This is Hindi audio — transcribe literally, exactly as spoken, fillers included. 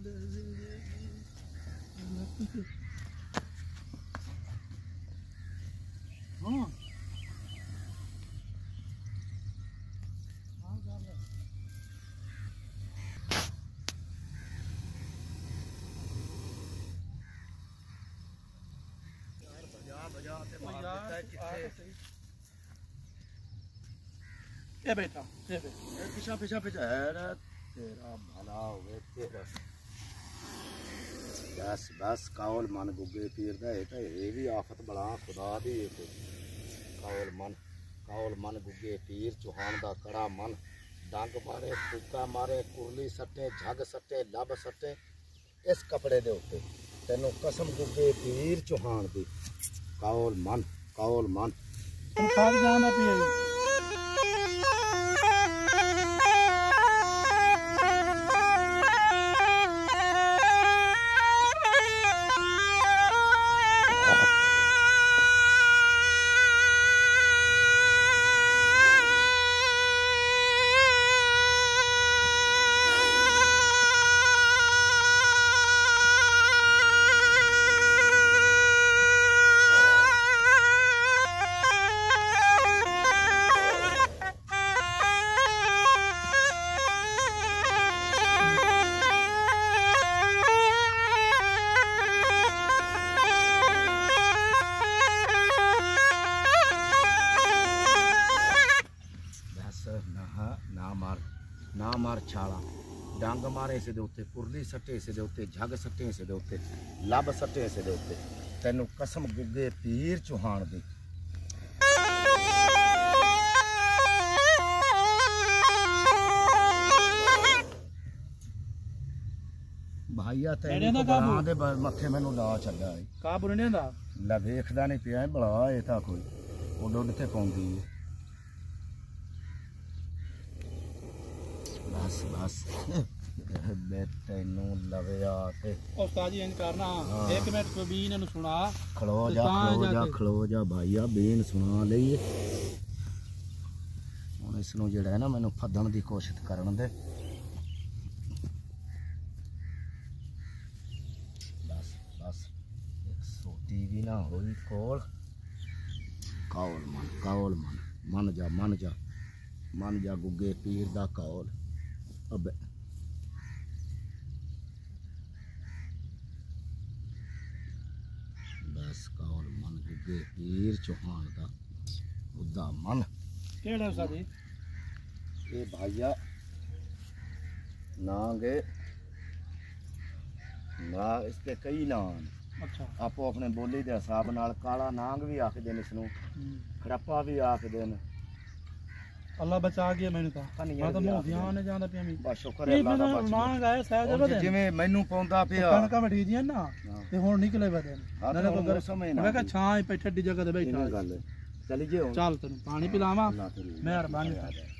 हाँ ये बेटा ये पिछा पिछा पिछा तेरा भला होवे तेरा बस बस कावल मन गुगे पीर दा एटा ये भी आफत बड़ा खुदा दी कावल मन कावल मन गुगे पीर चौहान दा कड़ा मन डंग मारे फूका मारे कुरली सट्टे झग सट्टे लब सट्टे इस कपड़े दे उत्ते तेनों कसम गुगे पीर चौहान दी कावल मन कावल मन खाद जाना पिए ना मार छाला डंग मारे इस दे उत्ते कुरली सट्टे इस दे उत्ते झग सट्टे इस दे उत्ते लब सट्टे इस दे उत्ते तैनू कसम गुगे पीर चौहान दी भाईया तेरे दे मथे मैनू ला चला का बुरने दा ला वेखदा नहीं पिया भला ये तां कोई उड उड ते पौंदी है बस बस तेनू लविया ते उस्ताद जी इंज करना एक मिनट को बीन नु सुना खलो जा खलो जा खलो जा भाईया बीन सुना लईए हुण इस नु जेड़ा है ना मैनू फदन दी कोशिश करन दे बस बस एक सोटी भी ना होई कोल कावल मन कावल मन मन जा मन जा मन जा गुगे पीर दा कावल अब बस कावल मन गुगे पीर चौहान दा उदा मन केड़ा सादी ये भाईया नांगे ना इसके कई नाम अच्छा आपो अपने बोली दे हिसाब नाल काला नांग भी आखदे ने इसनू खड़प्पा भी आखदे ने अल्लाह बचा गया मैंने तो मैं तो मुंह ध्यान नहीं जांदा पिया मैं बस शुक्र है अल्लाह दा बच नांग आए सहज बदे जिवें मैनू पौंदा पिया कणका बैठी दी ना ते हुन निकले बदे नाले तो घर समय मैं कहा छां पे ठड्डी जगह ते बैठा गल चली जे चल तन्नू पानी पिलावा मेहरबानी